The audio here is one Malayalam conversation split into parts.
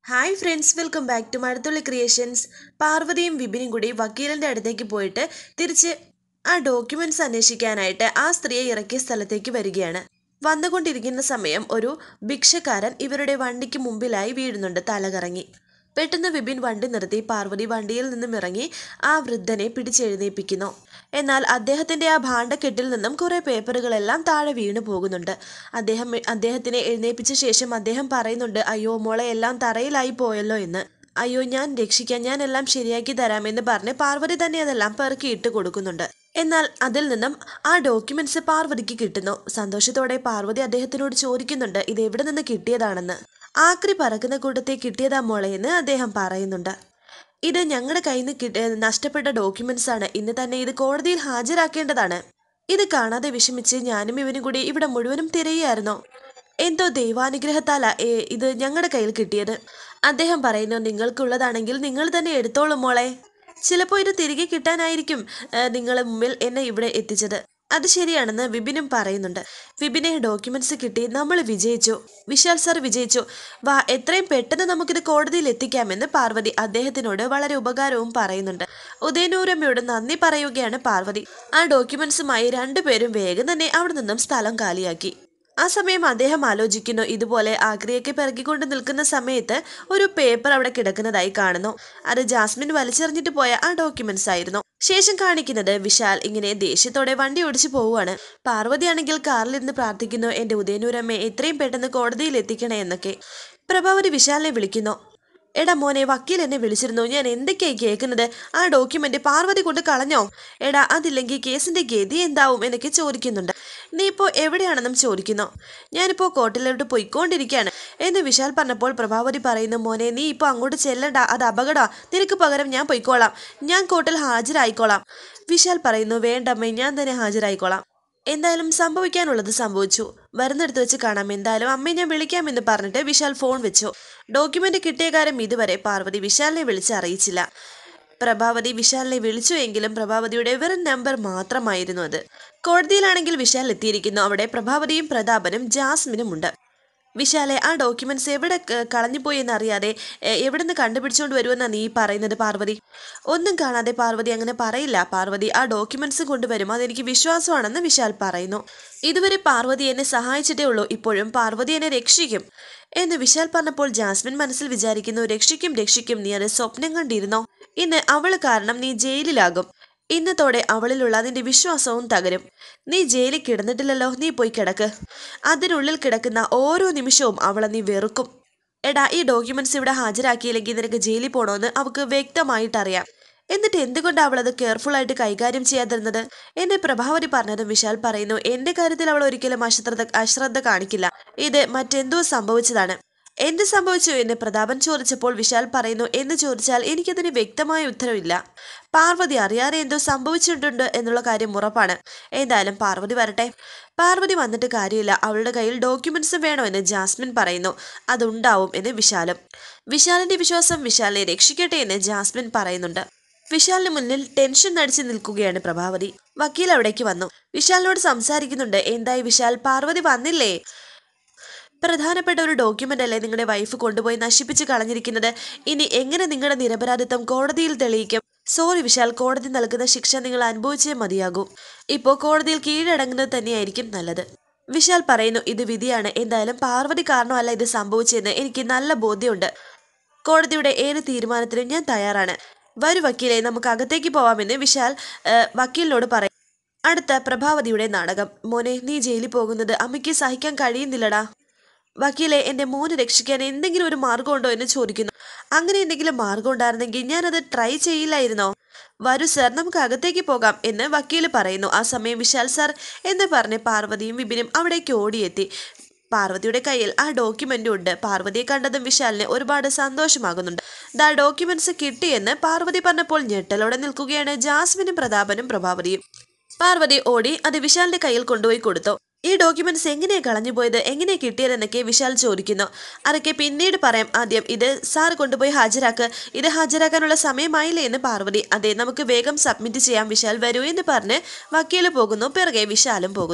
Hi friends, welcome back to Mazhathulli creations. പാർവതിയും വിപിനും കൂടി വക്കീലിൻ്റെ അടുത്തേക്ക് പോയിട്ട് തിരിച്ച് ആ ഡോക്യുമെന്റ്സ് അന്വേഷിക്കാനായിട്ട് ആ സ്ത്രീയെ ഇറക്കിയ സ്ഥലത്തേക്ക് വരികയാണ്. വന്നുകൊണ്ടിരിക്കുന്ന സമയം ഒരു ഭിക്ഷക്കാരൻ ഇവരുടെ വണ്ടിക്ക് മുമ്പിലായി വീഴുന്നുണ്ട്, തലകറങ്ങി. പെട്ടെന്ന് വിപിൻ വണ്ടി നിർത്തി പാർവതി വണ്ടിയിൽ നിന്നും ഇറങ്ങി ആ വൃദ്ധനെ പിടിച്ചെഴുന്നേൽപ്പിക്കുന്നു. എന്നാൽ അദ്ദേഹത്തിന്റെ ആ ഭാണ്ഡക്കെട്ടിൽ നിന്നും കുറെ പേപ്പറുകളെല്ലാം താഴെ വീണു പോകുന്നുണ്ട്. അദ്ദേഹത്തിനെ എഴുന്നേൽപ്പിച്ച ശേഷം അദ്ദേഹം പറയുന്നുണ്ട്, അയ്യോ മോളെ, എല്ലാം തറയിലായി പോയല്ലോ എന്ന്. അയ്യോ, ഞാൻ രക്ഷിക്കാം, ഞാൻ എല്ലാം ശരിയാക്കി തരാമെന്ന് പറഞ്ഞ് പാർവതി തന്നെ അതെല്ലാം പെറുക്കി ഇട്ട് കൊടുക്കുന്നുണ്ട്. എന്നാൽ അതിൽ നിന്നും ആ ഡോക്യുമെന്റ്സ് പാർവതിക്ക് കിട്ടുന്നു. സന്തോഷത്തോടെ പാർവതി അദ്ദേഹത്തിനോട് ചോദിക്കുന്നുണ്ട്, ഇത് എവിടെ നിന്ന് കിട്ടിയതാണെന്ന്. ആക്രി പറക്കുന്ന കൂട്ടത്തെ കിട്ടിയതാ മോളെ എന്ന് അദ്ദേഹം പറയുന്നുണ്ട്. ഇത് ഞങ്ങളുടെ കയ്യിൽ നിന്ന് നഷ്ടപ്പെട്ട ഡോക്യുമെന്റ്സ് ആണ്. ഇന്ന് തന്നെ ഇത് കോടതിയിൽ ഹാജരാക്കേണ്ടതാണ്. ഇത് കാണാതെ വിഷമിച്ച് ഞാനും ഇവനും കൂടി ഇവിടെ മുഴുവനും തിരയുകയായിരുന്നു. എന്തോ ദൈവാനുഗ്രഹത്താലാ ഇത് ഞങ്ങളുടെ കയ്യിൽ കിട്ടിയത്. അദ്ദേഹം പറയുന്നു, നിങ്ങൾക്കുള്ളതാണെങ്കിൽ നിങ്ങൾ തന്നെ എടുത്തോളൂ മോളെ. ചിലപ്പോൾ ഇത് തിരികെ കിട്ടാനായിരിക്കും നിങ്ങളെ മുമ്പിൽ എന്നെ ഇവിടെ എത്തിച്ചത്. അത് ശരിയാണെന്ന് വിപിനും പറയുന്നുണ്ട്. വിപിനെ ഡോക്യുമെന്റ്സ് കിട്ടി, നമ്മൾ വിജയിച്ചു. വിശാൽ സാർ വിജയിച്ചു. വാ, എത്രയും പെട്ടെന്ന് നമുക്കിത് കോടതിയിൽ എത്തിക്കാമെന്ന് പാർവതി അദ്ദേഹത്തിനോട് വളരെ ഉപകാരവും പറയുന്നുണ്ട്. ഉദയനൂരമ്മയോട് നന്ദി പറയുകയാണ് പാർവതി. ആ ഡോക്യുമെന്റ്സുമായി രണ്ടുപേരും വേഗം തന്നെ അവിടെ നിന്നും സ്ഥലം കാലിയാക്കി. ആ സമയം അദ്ദേഹം ആലോചിക്കുന്നു, ഇതുപോലെ ആക്രിയൊക്കെ പിറകിക്കൊണ്ട് നിൽക്കുന്ന സമയത്ത് ഒരു പേപ്പർ അവിടെ കിടക്കുന്നതായി കാണുന്നു. അത് ജാസ്മിൻ വലിച്ചെറിഞ്ഞിട്ട് പോയ ആ ഡോക്യുമെന്റ്സ് ആയിരുന്നു. ശേഷം കാണിക്കുന്നത് വിശാൽ ഇങ്ങനെ ദേഷ്യത്തോടെ വണ്ടി ഓടിച്ചു പോവുകയാണ്. പാർവതിയാണെങ്കിൽ കാറിലിരുന്ന് പ്രാർത്ഥിക്കുന്നു, എന്റെ ഉദയനൂരമ്മയെ എത്രയും പെട്ടെന്ന് കോടതിയിൽ എത്തിക്കണേ എന്നൊക്കെ. പ്രഭാവതി വിശാലിനെ വിളിക്കുന്നു. എടാ മോനെ, വക്കീൽ എന്നെ വിളിച്ചിരുന്നു. ഞാൻ എന്തൊക്കെയായി കേൾക്കുന്നത്? ആ ഡോക്യുമെന്റ് പാർവതി കൊണ്ട് കളഞ്ഞോ? എടാ, അതില്ലെങ്കിൽ കേസിന്റെ ഗതി എന്താവും എന്നൊക്കെ ചോദിക്കുന്നുണ്ട്. നീ ഇപ്പോൾ എവിടെയാണെന്നും ചോദിക്കുന്നു. ഞാനിപ്പോൾ കോർട്ടിലോട്ട് പോയിക്കൊണ്ടിരിക്കുകയാണ് എന്ന് വിശാൽ പറഞ്ഞപ്പോൾ പ്രഭാവതി പറയുന്നു, മോനെ നീ ഇപ്പോൾ അങ്ങോട്ട് ചെല്ലണ്ട, അത് അപകടമാ. നിനക്ക് പകരം ഞാൻ പോയിക്കോളാം, ഞാൻ കോർട്ടിൽ ഹാജരായിക്കോളാം. വിശാൽ പറയുന്നു, വേണ്ടമ്മേ, ഞാൻ തന്നെ ഹാജരായിക്കോളാം. എന്തായാലും സംഭവിക്കാനുള്ളത് സംഭവിച്ചു, വരുന്നിടത്ത് വെച്ച് കാണാം. എന്തായാലും അമ്മയെ ഞാൻ വിളിക്കാമെന്ന് പറഞ്ഞിട്ട് വിശാൽ ഫോൺ വെച്ചു. ഡോക്യുമെന്റ് കിട്ടിയ കാര്യം ഇതുവരെ പാർവതി വിശാലിനെ വിളിച്ച് അറിയിച്ചില്ല. പ്രഭാവതി വിശാലിനെ വിളിച്ചു എങ്കിലും പ്രഭാവതിയുടെ വെറും നമ്പർ മാത്രമായിരുന്നു അത്. കോടതിയിലാണെങ്കിൽ വിശാൽ എത്തിയിരിക്കുന്നു. അവിടെ പ്രഭാവതിയും പ്രതാപനും ജാസ്മിനും ഉണ്ട്. വിശാലെ, ആ ഡോക്യുമെന്റ്സ് എവിടെ കളഞ്ഞുപോയി എന്നറിയാതെ എവിടെ നിന്ന് കണ്ടുപിടിച്ചുകൊണ്ട് വരുമെന്നാണ് നീ പറയുന്നത്? പാർവതി ഒന്നും കാണാതെ പാർവതി അങ്ങനെ പറയില്ല. പാർവതി ആ ഡോക്യുമെന്റ്സ് കൊണ്ടുവരും, അതെനിക്ക് വിശ്വാസമാണെന്ന് വിശാൽ പറയുന്നു. ഇതുവരെ പാർവതി എന്നെ സഹായിച്ചിട്ടേ ഉള്ളൂ, ഇപ്പോഴും പാർവതി എന്നെ രക്ഷിക്കും എന്ന് വിശാൽ പറഞ്ഞപ്പോൾ ജാസ്മിൻ മനസ്സിൽ വിചാരിക്കുന്നു, രക്ഷിക്കും രക്ഷിക്കും, നീ അത് സ്വപ്നം കണ്ടിരുന്നോ? ഇന്ന് അവൾ കാരണം നീ ജയിലിലാകും. ഇന്നത്തോടെ അവളിലുള്ള നിന്റെ വിശ്വാസവും തകരും. നീ ജയിലിൽ കിടന്നിട്ടില്ലല്ലോ, നീ പോയി കിടക്ക്. അതിനുള്ളിൽ കിടക്കുന്ന ഓരോ നിമിഷവും അവളെ നീ വെറുക്കും. എടാ, ഈ ഡോക്യുമെന്റ്സ് ഇവിടെ ഹാജരാക്കിയില്ലെങ്കിൽ നിനക്ക് ജയിലിൽ പോകണമെന്ന് അവൾക്ക് വ്യക്തമായിട്ടറിയാം. എന്നിട്ട് എന്തുകൊണ്ടാണ് അവൾ അത് കെയർഫുൾ ആയിട്ട് കൈകാര്യം ചെയ്യാതിരുന്നത് എന്നെ പ്രഭാവതി പറഞ്ഞതും വിശാൽ പറയുന്നു, എന്റെ കാര്യത്തിൽ അവൾ ഒരിക്കലും അശ്രദ്ധ കാണിക്കില്ല. ഇത് മറ്റെന്തോ സംഭവിച്ചതാണ്. എന്ത് സംഭവിച്ചു എന്ന് പ്രതാപൻ ചോദിച്ചപ്പോൾ വിശാൽ പറയുന്നു, എന്ന് ചോദിച്ചാൽ എനിക്കതിന് വ്യക്തമായ ഉത്തരവില്ല. പാർവതി അറിയാതെ എന്തോ സംഭവിച്ചിട്ടുണ്ട് എന്നുള്ള കാര്യം ഉറപ്പാണ്. എന്തായാലും പാർവതി വരട്ടെ. പാർവതി വന്നിട്ട് കാര്യമില്ല, അവളുടെ കയ്യിൽ ഡോക്യുമെന്റ്സ് വേണമെന്ന് ജാസ്മിൻ പറയുന്നു. അതുണ്ടാവും എന്ന് വിശാലും. വിശാലിന്റെ വിശ്വാസം വിശാലിനെ രക്ഷിക്കട്ടെ എന്ന് ജാസ്മിൻ പറയുന്നുണ്ട്. വിശാലിന് മുന്നിൽ ടെൻഷൻ നടിച്ചു നിൽക്കുകയാണ് പ്രഭാവതി. വക്കീൽ അവിടേക്ക് വന്നു. വിശാലിനോട് സംസാരിക്കുന്നുണ്ട്. എന്തായി വിശാൽ, പാർവതി വന്നില്ലേ? പ്രധാനപ്പെട്ട ഒരു ഡോക്യുമെന്റ് അല്ലേ നിങ്ങളുടെ വൈഫ് കൊണ്ടുപോയി നശിപ്പിച്ച് കളഞ്ഞിരിക്കുന്നത്. ഇനി എങ്ങനെ നിങ്ങളുടെ നിരപരാധിത്വം കോടതിയിൽ തെളിയിക്കും? സോറി വിശാൽ, കോടതി നൽകുന്ന ശിക്ഷ നിങ്ങൾ അനുഭവിച്ചേ മതിയാകൂ. ഇപ്പോൾ കോടതിയിൽ കീഴടങ്ങുന്നത് തന്നെയായിരിക്കും നല്ലത്. വിശാൽ പറയുന്നു, ഇത് വിധിയാണ്. എന്തായാലും പാർവതി കാരണമല്ല ഇത് സംഭവിച്ചതെന്ന് എനിക്ക് നല്ല ബോധ്യമുണ്ട്. കോടതിയുടെ ഏത് തീരുമാനത്തിനും ഞാൻ തയ്യാറാണ്. വരൂ വക്കീലെ, നമുക്ക് അകത്തേക്ക് പോവാമെന്ന് വിശാൽ വക്കീലിനോട് പറയും. അടുത്ത പ്രഭാവതിയുടെ നാടകം. മോനെ, നീ ജയിലിൽ പോകുന്നത് അമ്മയ്ക്ക് സഹിക്കാൻ കഴിയുന്നില്ലടാ. വക്കീലെ, എന്റെ മോനെ രക്ഷിക്കാൻ എന്തെങ്കിലും ഒരു മാർഗമുണ്ടോ എന്ന് ചോദിക്കുന്നു. അങ്ങനെ എന്തെങ്കിലും മാർഗം ഉണ്ടായിരുന്നെങ്കിൽ ഞാനത് ട്രൈ ചെയ്യില്ലായിരുന്നോ? വരൂ സർ, നമുക്ക് അകത്തേക്ക് പോകാം എന്ന് വക്കീല് പറയുന്നു. ആ സമയം വിശാൽ സർ എന്ന് പറഞ്ഞ് പാർവതിയും വിപിനും അവിടേക്ക് ഓടിയെത്തി. പാർവതിയുടെ കയ്യിൽ ആ ഡോക്യുമെന്റും ഉണ്ട്. പാർവതിയെ കണ്ടതും വിശാലിന് ഒരുപാട് സന്തോഷമാകുന്നുണ്ട്. ദാ ഡോക്യുമെന്റ്സ് കിട്ടിയെന്ന് പാർവതി പറഞ്ഞപ്പോൾ ഞെട്ടലോടെ നിൽക്കുകയാണ് ജാസ്മിനും പ്രതാപനും പ്രഭാവതിയും. പാർവതി ഓടി അത് വിശാലിന്റെ കയ്യിൽ കൊണ്ടുപോയി കൊടുത്തു. ഈ ഡോക്യുമെന്റ്സ് എങ്ങനെയാ കളഞ്ഞുപോയത്, എങ്ങനെയാ കിട്ടിയതെന്നൊക്കെ വിശാൽ ചോദിക്കുന്നു. അതൊക്കെ പിന്നീട് പറയാം, ആദ്യം ഇത് സാർ കൊണ്ടുപോയി ഹാജരാക്ക്. ഇത് ഹാജരാക്കാനുള്ള സമയമായില്ലേ എന്ന് പാർവതി. അതെ, നമുക്ക് വേഗം സബ്മിറ്റ് ചെയ്യാം. വിശാൽ വരൂ എന്ന് പറഞ്ഞ് വക്കീല് പോകുന്നു. പിറകെ വിശാലും പോകുന്നു.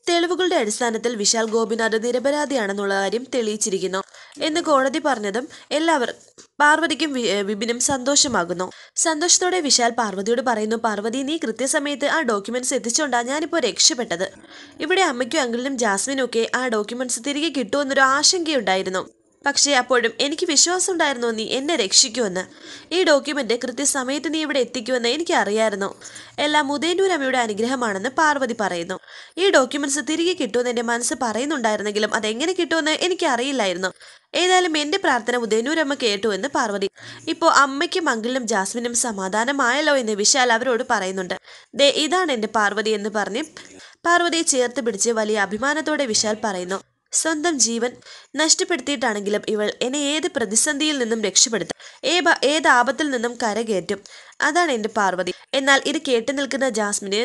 തെളിവുകളുടെ അടിസ്ഥാനത്തിൽ വിശാൽ ഗോപിനാഥ് നിരപരാധിയാണെന്നുള്ള കാര്യം തെളിയിച്ചിരിക്കുന്നു എന്ന് കോടതി പറഞ്ഞതും പാർവതിക്കും വിപിനും സന്തോഷമാകുന്നു. സന്തോഷത്തോടെ വിശാൽ പാർവതിയോട് പറയുന്നു, പാർവതി, നീ കൃത്യസമയത്ത് ആ ഡോക്യുമെന്റ്സ് എത്തിച്ചോണ്ടാ ഞാനിപ്പോൾ രക്ഷപ്പെട്ടത്. ഇവിടെ അമ്മയ്ക്കും അങ്കിളിനും ജാസ്മിനും ഒക്കെ ആ ഡോക്യുമെന്റ്സ് തിരികെ കിട്ടുമെന്നൊരു ആശങ്കയുണ്ടായിരുന്നു. പക്ഷേ അപ്പോഴും എനിക്ക് വിശ്വാസം ഉണ്ടായിരുന്നു നീ എന്നെ രക്ഷിക്കുമെന്ന്. ഈ ഡോക്യുമെന്റ് കൃത്യസമയത്ത് നീ ഇവിടെ എത്തിക്കുമെന്ന് എനിക്ക് അറിയായിരുന്നു. എല്ലാം ഉദയനൂർ അമ്മയുടെ അനുഗ്രഹമാണെന്ന് പാർവതി പറയുന്നു. ഈ ഡോക്യുമെന്റ്സ് തിരികെ കിട്ടുമെന്ന് എൻ്റെ മനസ്സ് പറയുന്നുണ്ടായിരുന്നെങ്കിലും അതെങ്ങനെ കിട്ടുമെന്ന് എനിക്ക് അറിയില്ലായിരുന്നു. ഏതായാലും എൻ്റെ പ്രാർത്ഥന ഉദയനൂരമ്മ കേട്ടു എന്ന് പാർവതി. ഇപ്പോൾ അമ്മയ്ക്കും അങ്കിളിനും ജാസ്മിനും സമാധാനമായല്ലോ എന്ന് വിശാൽ അവരോട് പറയുന്നുണ്ട്. ദേ ഇതാണ് എൻ്റെ പാർവതി എന്ന് പറഞ്ഞ് പാർവതിയെ ചേർത്ത് പിടിച്ച് വലിയ അഭിമാനത്തോടെ വിശാൽ പറയുന്നു, സ്വന്തം ജീവൻ നഷ്ടപ്പെടുത്തിയിട്ടാണെങ്കിലും ഇവൾ എന്നെ ഏത് പ്രതിസന്ധിയിൽ നിന്നും രക്ഷപ്പെടുത്തും, ഏത് ആപത്തിൽ നിന്നും കരകയറ്റും. അതാണ് എൻ്റെ പാർവതി. എന്നാൽ ഇത് കേട്ടു നിൽക്കുന്ന ജാസ്മിന്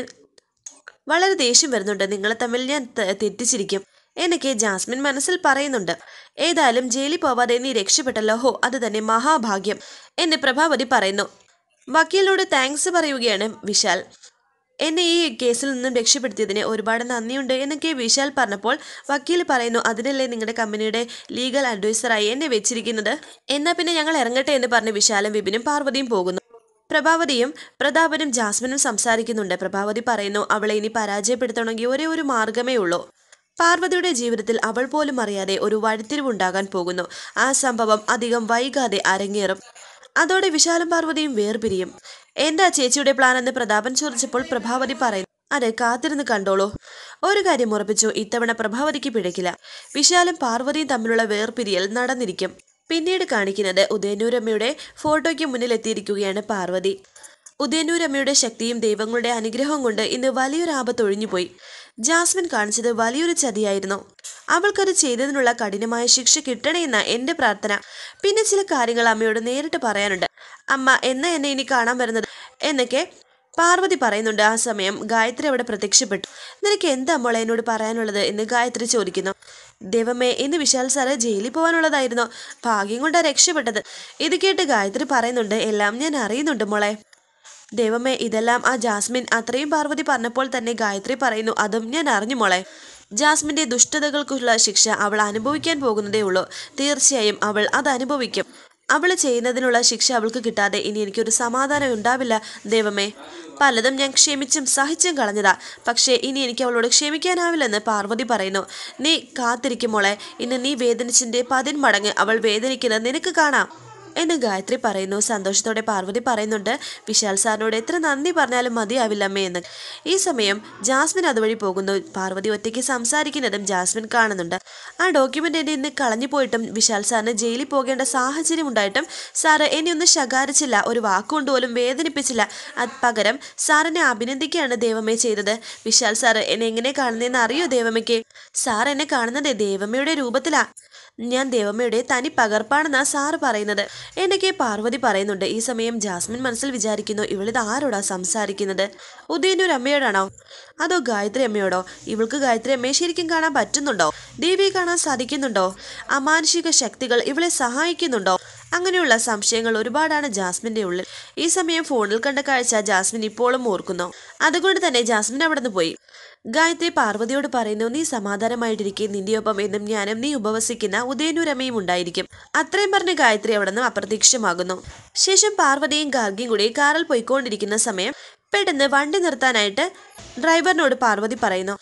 വളരെ ദേഷ്യം വരുന്നുണ്ട്. നിങ്ങളെ തമ്മിൽ ഞാൻ തെറ്റിച്ചിരിക്കും എന്നൊക്കെ ജാസ്മിൻ മനസ്സിൽ പറയുന്നുണ്ട്. ഏതായാലും ജയിലിൽ പോവാതെ നീ രക്ഷപ്പെട്ടല്ലോ, ഹോ അത് തന്നെ മഹാഭാഗ്യം എന്ന് പ്രഭാവതി പറയുന്നു. വക്കീലിനോട് താങ്ക്സ് പറയുകയാണ് വിശാൽ. എന്നെ ഈ കേസിൽ നിന്നും രക്ഷപ്പെടുത്തിയതിന് ഒരുപാട് നന്ദിയുണ്ട് എന്നൊക്കെ വിശാൽ പറഞ്ഞപ്പോൾ വക്കീൽ പറയുന്നു, അതിനല്ലേ നിങ്ങളുടെ കമ്പനിയുടെ ലീഗൽ അഡ്വൈസറായി എന്നെ വെച്ചിരിക്കുന്നത്, എന്നാൽ പിന്നെ ഞങ്ങൾ ഇറങ്ങട്ടെ എന്ന് പറഞ്ഞ് വിശാലും വിപിനും പാർവതിയും പോകുന്നു. പ്രഭാവതിയും പ്രതാപനും ജാസ്മിനും സംസാരിക്കുന്നുണ്ട്. പ്രഭാവതി പറയുന്നു, അവളെ ഇനി പരാജയപ്പെടുത്തണമെങ്കിൽ ഒരേ ഒരു മാർഗമേ ഉള്ളൂ. പാർവതിയുടെ ജീവിതത്തിൽ അവൾ പോലും അറിയാതെ ഒരു വഴിത്തിരിവുണ്ടാകാൻ പോകുന്നു. ആ സംഭവം അധികം വൈകാതെ അരങ്ങേറും. അതോടെ വിശാലും പാർവതിയും വേർപിരിയും. എന്താ ചേച്ചിയുടെ പ്ലാൻ എന്ന് പ്രതാപൻ ചോദിച്ചപ്പോൾ പ്രഭാവതി പറയുന്നു, അത് കാത്തിരുന്ന് കണ്ടോളൂ. ഒരു കാര്യം ഉറപ്പിച്ചു, ഇത്തവണ പ്രഭാവതിക്ക് പിഴക്കില്ല. വിശാലും പാർവതിയും തമ്മിലുള്ള വേർപിരിയൽ നടന്നിരിക്കും. പിന്നീട് കാണിക്കുന്നത് ഉദയനൂരമ്മയുടെ ഫോട്ടോയ്ക്ക് മുന്നിൽ എത്തിയിരിക്കുകയാണ് പാർവതി. ഉദയനൂരമ്മയുടെ ശക്തിയും ദൈവങ്ങളുടെ അനുഗ്രഹവും കൊണ്ട് ഇന്ന് വലിയൊരു ആപത്ത് ഒഴിഞ്ഞുപോയി. ജാസ്മിൻ കാണിച്ചത് വലിയൊരു ചതിയായിരുന്നു. അവൾക്കത് ചെയ്തതിനുള്ള കഠിനമായ ശിക്ഷ കിട്ടണമെന്ന എൻ്റെ പ്രാർത്ഥന. പിന്നെ ചില കാര്യങ്ങൾ അമ്മയോട് നേരിട്ട് പറയാനുണ്ട്. അമ്മ എന്നെ ഇനി കാണാൻ വരുന്നത് എന്നൊക്കെ പാർവതി പറയുന്നുണ്ട്. ആ സമയം ഗായത്രി അവിടെ പ്രത്യക്ഷപ്പെട്ടു. നിനക്ക് എന്താ മോളെ എന്നോട് പറയാനുള്ളത് എന്ന് ഗായത്രി ചോദിക്കുന്നു. ദൈവമേ, ഇന്ന് വിശാൽ സാറ് ജയിലിൽ പോകാനുള്ളതായിരുന്നു. ഭാഗ്യം കൊണ്ടാണ് രക്ഷപ്പെട്ടത്. ഇത് കേട്ട് ഗായത്രി പറയുന്നുണ്ട്, എല്ലാം ഞാൻ അറിയുന്നുണ്ട് മോളെ. ദൈവമേ, ഇതെല്ലാം ആ ജാസ്മിൻ അത്രയും പാർവതി പറഞ്ഞപ്പോൾ തന്നെ ഗായത്രി പറയുന്നു, അതും ഞാൻ അറിഞ്ഞു മോളെ. ജാസ്മിന്റെ ദുഷ്ടതകൾക്കുള്ള ശിക്ഷ അവൾ അനുഭവിക്കാൻ പോകുന്നതേ ഉള്ളൂ. തീർച്ചയായും അവൾ അത് അനുഭവിക്കും. അവൾ ചെയ്യുന്നതിനുള്ള ശിക്ഷ അവൾക്ക് കിട്ടാതെ ഇനി എനിക്കൊരു സമാധാനം ഉണ്ടാവില്ല ദൈവമേ. പലതും ഞാൻ ക്ഷമിച്ചും സഹിച്ചും കളഞ്ഞതാ, പക്ഷേ ഇനി എനിക്ക് അവളോട് ക്ഷമിക്കാനാവില്ലെന്ന് പാർവതി പറയുന്നു. നീ കാത്തിരിക്കും മോളെ, ഇന്ന് നീ വേദനിച്ചിന്റെ 10 മടങ്ങ് അവൾ വേദനിക്കുന്നത് നിനക്ക് കാണാം എന്ന് ഗായത്രി പറയുന്നു. സന്തോഷത്തോടെ പാർവതി പറയുന്നുണ്ട്, വിശാൽ സാറിനോട് എത്ര നന്ദി പറഞ്ഞാലും മതിയാവില്ലമ്മേ എന്ന്. ഈ സമയം ജാസ്മിൻ അതുവഴി പോകുന്നു. പാർവതി ഒറ്റയ്ക്ക് സംസാരിക്കുന്നതും ജാസ്മിൻ കാണുന്നുണ്ട്. ആ ഡോക്യുമെന്റ് എന്നെ ഇന്ന് കളഞ്ഞു പോയിട്ടും വിശാൽ സാറിന് ജയിലിൽ പോകേണ്ട സാഹചര്യം ഉണ്ടായിട്ടും സാറ് എന്നെ ഒന്നും ശകാരിച്ചില്ല, ഒരു വാക്കുകൊണ്ട് പോലും വേദനിപ്പിച്ചില്ല. പകരം സാറിനെ അഭിനന്ദിക്കുകയാണ് ദേവമ്മയെ ചെയ്തത്. വിശാൽ സാറ് എന്നെ എങ്ങനെ കാണുന്നതെന്ന് അറിയോ ദേവമ്മയ്ക്ക്? സാർ എന്നെ കാണുന്നത് ദേവമ്മയുടെ രൂപത്തിലാ. ഞാൻ ദേവമ്മയുടെ തനി പകർപ്പാണെന്നാ സാറ് പറയുന്നത് എന്നൊക്കെ പാർവതി പറയുന്നുണ്ട്. ഈ സമയം ജാസ്മിൻ മനസ്സിൽ വിചാരിക്കുന്നു, ഇവളിത് ആരോടാ സംസാരിക്കുന്നത്? ഉദയനൂർ അമ്മയോടാണോ അതോ ഗായത്രി അമ്മയോടോ? ഇവൾക്ക് ഗായത്രി അമ്മയെ ശരിക്കും കാണാൻ പറ്റുന്നുണ്ടോ? ദേവിയെ കാണാൻ സാധിക്കുന്നുണ്ടോ? അമാനുഷിക ശക്തികൾ ഇവളെ സഹായിക്കുന്നുണ്ടോ? അങ്ങനെയുള്ള സംശയങ്ങൾ ഒരുപാടാണ് ജാസ്മിന്റെ ഉള്ളിൽ. ഈ സമയം ഫോണിൽ കണ്ട കാഴ്ച ജാസ്മിൻ ഇപ്പോഴും ഓർക്കുന്നു. അതുകൊണ്ട് തന്നെ ജാസ്മിൻ അവിടെ നിന്ന് പോയി. ഗായത്രി പാർവതിയോട് പറയുന്നു, നീ സമാധാനമായിട്ടിരിക്കെ, നിന്റെയൊപ്പം എന്നും ഞാനും നീ ഉപവസിക്കുന്ന ഉദയനൂരമ്മയും ഉണ്ടായിരിക്കും. അത്രയും പറഞ്ഞ് ഗായത്രി അവിടെ നിന്ന് അപ്രത്യക്ഷമാകുന്നു. ശേഷം പാർവതിയും ഗാർഗിയും കൂടി കാറിൽ പോയിക്കൊണ്ടിരിക്കുന്ന സമയം പെട്ടെന്ന് വണ്ടി നിർത്താനായിട്ട് ഡ്രൈവറിനോട് പാർവതി പറയുന്നു,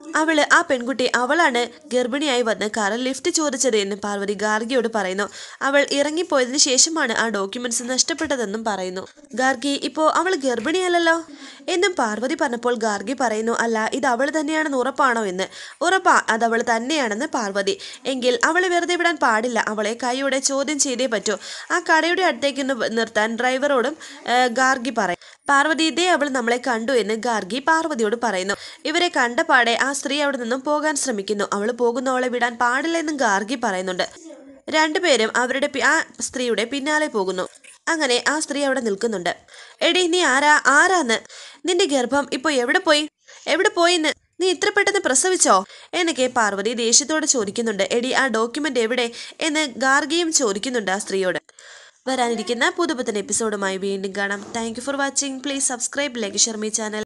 ആ പെൺകുട്ടി അവളാണ് ഗർഭിണിയായി വന്ന് കാറിൽ ലിഫ്റ്റ് ചോദിച്ചത് എന്ന് പാർവതി ഗാർഗിയോട് പറയുന്നു. അവൾ ഇറങ്ങിപ്പോയതിനു ശേഷമാണ് ആ ഡോക്യുമെന്റ്സ് നഷ്ടപ്പെട്ടതെന്നും പറയുന്നു. ഗാർഗി, ഇപ്പോ അവൾ ഗർഭിണിയല്ലോ എന്നും പാർവതി പറഞ്ഞപ്പോൾ ഗാർഗി പറയുന്നു, അല്ല, ഇത് അവൾ തന്നെയാണെന്ന് ഉറപ്പാണോ എന്ന്. ഉറപ്പാ, അത് അവൾ തന്നെയാണെന്ന് പാർവതി. എങ്കിൽ അവളെ വെറുതെ വിടാൻ പാടില്ല, അവളെ കൈയോടെ ചോദ്യം ചെയ്തേ പറ്റൂ. ആ കടയുടെ അടുത്തേക്ക് നിർത്താൻ ഡ്രൈവറോടും ഗാർഗി പറയും. പാർവതി, ഇതേ അവൾ നമ്മളെ കണ്ടു എന്ന് ഗാർഗി പാർവതിയോട് പറയുന്നു. ഇവരെ കണ്ട പാടെ ആ സ്ത്രീ അവിടെ നിന്നും പോകാൻ ശ്രമിക്കുന്നു. അവൾ പോകുന്നവളെ വിടാൻ പാടില്ല എന്നും ഗാർഗി പറയുന്നുണ്ട്. രണ്ടുപേരും ആ സ്ത്രീയുടെ പിന്നാലെ പോകുന്നു. അങ്ങനെ ആ സ്ത്രീ അവിടെ നിൽക്കുന്നുണ്ട്. എടി, നീ ആരാന്ന്? നിന്റെ ഗർഭം ഇപ്പൊ എവിടെ പോയിന്ന്? നീ ഇത്ര പെട്ടെന്ന് പ്രസവിച്ചോ എന്നൊക്കെ പാർവതി ദേഷ്യത്തോട് ചോദിക്കുന്നുണ്ട്. എടി, ആ ഡോക്യുമെന്റ് എവിടെ എന്ന് ഗാർഗിയും ചോദിക്കുന്നുണ്ട് ആ സ്ത്രീയോട്. വരാനിരിക്കുന്ന പുതുപുത്തൻ എപ്പിസോഡുമായി വീണ്ടും കാണാം. Thank you for watching. Please subscribe, like, share my channel.